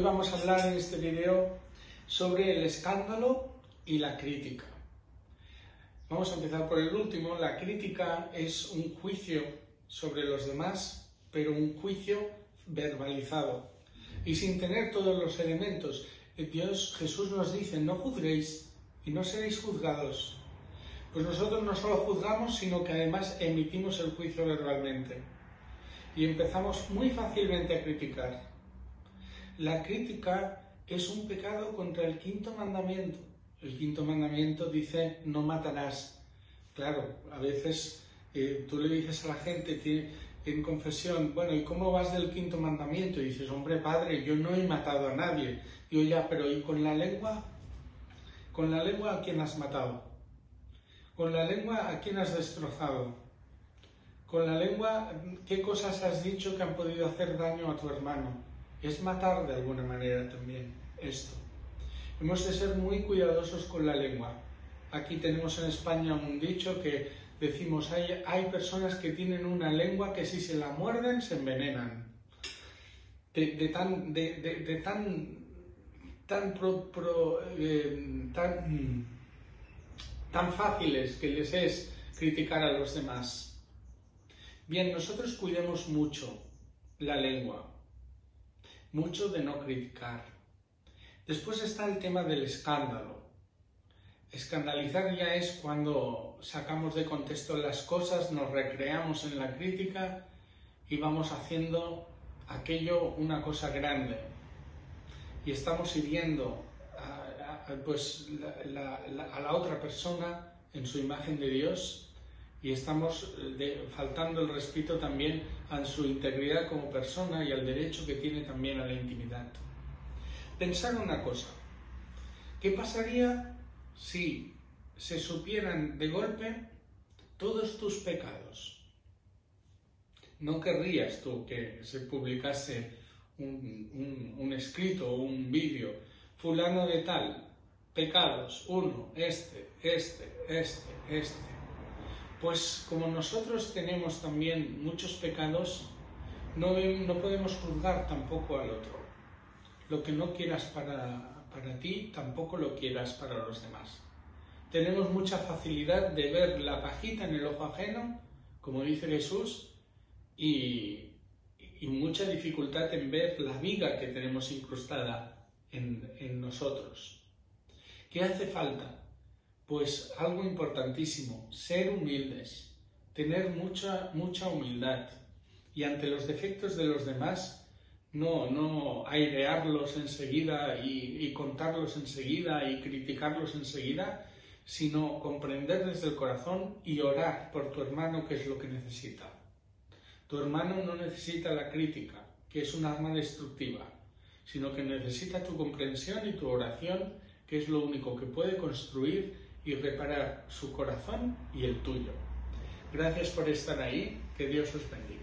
vamos a hablar en este video sobre el escándalo y la crítica. Vamos a empezar por el último. La crítica es un juicio sobre los demás, pero un juicio verbalizado y sin tener todos los elementos. Jesús nos dice: no juzguéis y no seréis juzgados. Pues nosotros no solo juzgamos, sino que además emitimos el juicio verbalmente. Y empezamos muy fácilmente a criticar. La crítica es un pecado contra el quinto mandamiento. El quinto mandamiento dice: no matarás. Claro, a veces tú le dices a la gente en confesión: bueno, ¿y cómo vas del quinto mandamiento? Y dices: hombre, padre, yo no he matado a nadie. Digo: ya, pero ¿y con la lengua? ¿Con la lengua a quién has matado? ¿Con la lengua a quién has destrozado? Con la lengua, ¿qué cosas has dicho que han podido hacer daño a tu hermano? Es matar de alguna manera también esto. Hemos de ser muy cuidadosos con la lengua. Aquí tenemos en España un dicho que decimos: hay personas que tienen una lengua que si se la muerden se envenenan. Tan fáciles que les es criticar a los demás. Bien, nosotros cuidemos mucho la lengua, mucho de no criticar. Después está el tema del escándalo. Escandalizar ya es cuando sacamos de contexto las cosas, nos recreamos en la crítica y vamos haciendo aquello una cosa grande. Y estamos hiriendo a la otra persona en su imagen de Dios, y estamos faltando el respeto también a su integridad como persona y al derecho que tiene también a la intimidad. Pensar una cosa: ¿qué pasaría si se supieran de golpe todos tus pecados? ¿No querrías tú que se publicase un escrito o un vídeo? Fulano de tal, pecados, uno, este. Pues como nosotros tenemos también muchos pecados, no podemos juzgar tampoco al otro. Lo que no quieras para ti, tampoco lo quieras para los demás. Tenemos mucha facilidad de ver la pajita en el ojo ajeno, como dice Jesús, y mucha dificultad en ver la viga que tenemos incrustada en nosotros. ¿Qué hace falta? Pues algo importantísimo: ser humildes, tener mucha humildad, y ante los defectos de los demás no airearlos enseguida y contarlos enseguida y criticarlos enseguida, sino comprender desde el corazón y orar por tu hermano, que es lo que necesita. Tu hermano no necesita la crítica, que es un arma destructiva, sino que necesita tu comprensión y tu oración, que es lo único que puede construir y reparar su corazón y el tuyo. Gracias por estar ahí, que Dios os bendiga.